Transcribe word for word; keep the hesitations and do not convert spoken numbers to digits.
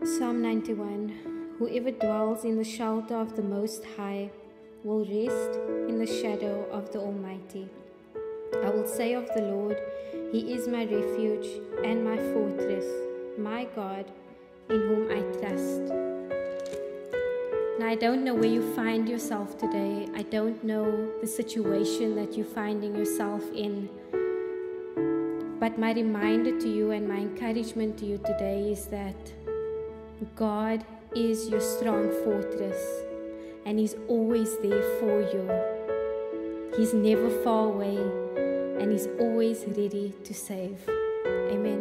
Psalm ninety-one. Whoever dwells in the shelter of the Most High will rest in the shadow of the Almighty. I will say of the Lord, He is my refuge and my fortress, my God, in whom I trust. Now, I don't know where you find yourself today. I don't know the situation that you're finding yourself in. But my reminder to you and my encouragement to you today is that God is your strong fortress, and He's always there for you. He's never far away, and He's always ready to save. Amen.